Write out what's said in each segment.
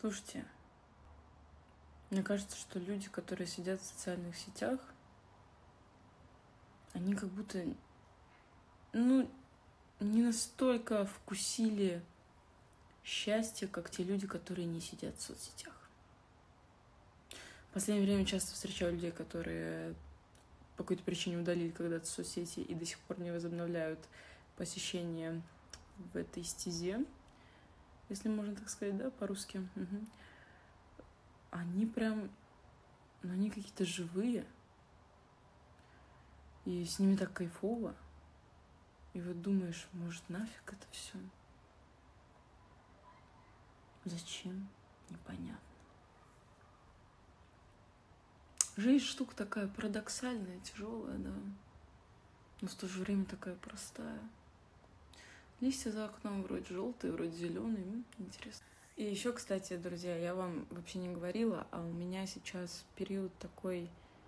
Слушайте, мне кажется, что люди, которые сидят в социальных сетях, они как будто, не настолько вкусили счастье, как те люди, которые не сидят в соцсетях. В последнее время часто встречаю людей, которые по какой-то причине удалили когда-то соцсети и до сих пор не возобновляют посещение в этой стезе, если можно так сказать, да, по-русски. Угу. Они прям, они какие-то живые, и с ними так кайфово. И вот думаешь, может, нафиг это все? Зачем? Непонятно. Жизнь штука такая парадоксальная, тяжелая, да. Но в то же время такая простая. Листья за окном вроде желтые, вроде зеленые. Интересно. И еще, кстати, друзья, я вам вообще не говорила, а у меня сейчас период такой...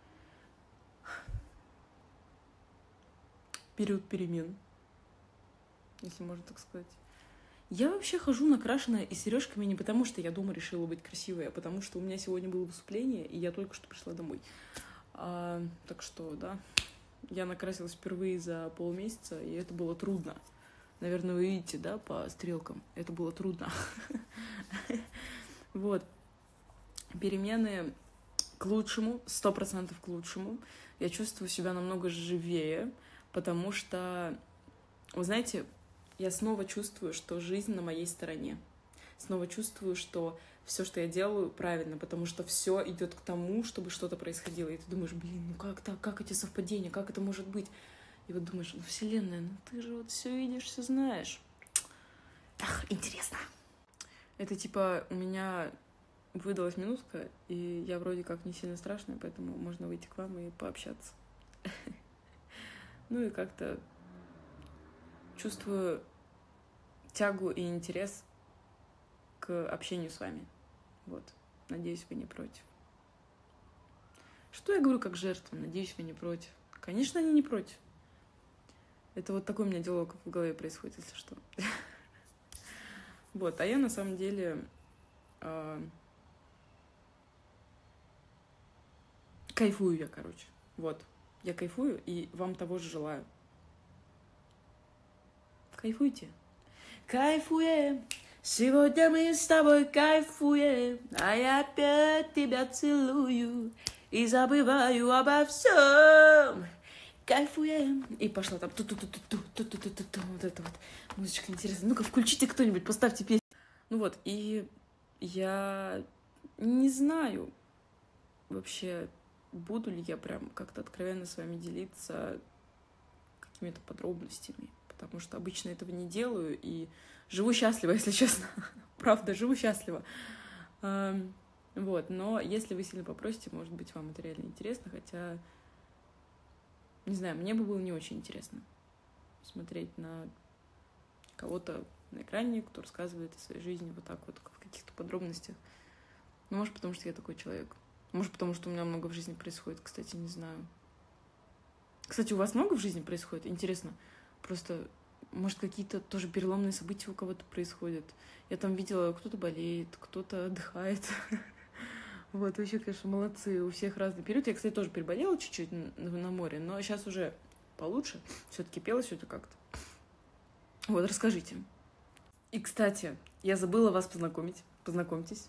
Период перемен, если можно так сказать. Я вообще хожу накрашенная и с сережками не потому, что я дома решила быть красивой, а потому что у меня сегодня было выступление, и я только что пришла домой. Так что, да, я накрасилась впервые за полмесяца, и это было трудно. Наверное, вы видите, да, по стрелкам. Это было трудно. Вот. Перемены к лучшему, 100% к лучшему. Я чувствую себя намного живее, потому что, вы знаете, я снова чувствую, что жизнь на моей стороне. Снова чувствую, что все, что я делаю, правильно, потому что все идет к тому, чтобы что-то происходило. И ты думаешь, ну как так, как эти совпадения, как это может быть? И вот думаешь, Вселенная, ты же вот все видишь, все знаешь. Ах, интересно. Это типа у меня выдалась минутка, и я вроде как не сильно страшная, поэтому можно выйти к вам и пообщаться. Ну и как-то чувствую тягу и интерес к общению с вами. Вот. Надеюсь, вы не против. Что я говорю как жертва? Надеюсь, вы не против. Конечно, они не против. Это вот такой у меня диалог в голове происходит, если что. Вот. А я на самом деле кайфую я, короче. Вот. Я кайфую и вам того же желаю. Кайфуйте. Кайфуем. Сегодня мы с тобой кайфуем. А я опять тебя целую и забываю обо всем. Кайфуем. И пошла там вот это вот. Музычка интересная. Ну-ка, включите кто-нибудь, поставьте песню. Ну вот, и я не знаю вообще, буду ли я прям как-то откровенно с вами делиться какими-то подробностями, потому что обычно этого не делаю, и живу счастливо, если честно. Правда, живу счастливо. Вот, но если вы сильно попросите, может быть, вам это реально интересно, хотя, не знаю, мне бы было не очень интересно смотреть на кого-то на экране, кто рассказывает о своей жизни вот так вот, в каких-то подробностях. Ну, может, потому что я такой человек. Может, потому что у меня много в жизни происходит, кстати, не знаю. Кстати, у вас много в жизни происходит? Интересно. Просто, может, какие-то тоже переломные события у кого-то происходят. Я там видела, кто-то болеет, кто-то отдыхает. Вот, вообще, конечно, молодцы. У всех разный период. Я, кстати, тоже переболела чуть-чуть на море, но сейчас уже получше. Все-таки пела все-таки как-то. Вот, расскажите. И, кстати, я забыла вас познакомить. Познакомьтесь.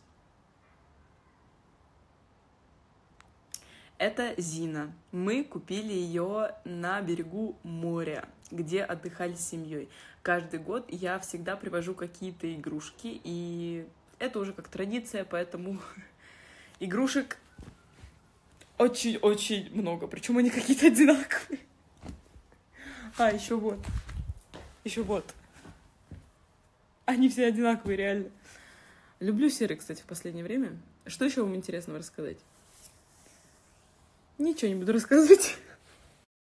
Это Зина. Мы купили ее на берегу моря, где отдыхали с семьей. Каждый год я всегда привожу какие-то игрушки, и это уже как традиция, поэтому игрушек очень-очень много, причем они какие-то одинаковые. Еще вот. Еще вот. Они все одинаковые, реально. Люблю серый, кстати, в последнее время. Что еще вам интересного рассказать? Ничего не буду рассказывать.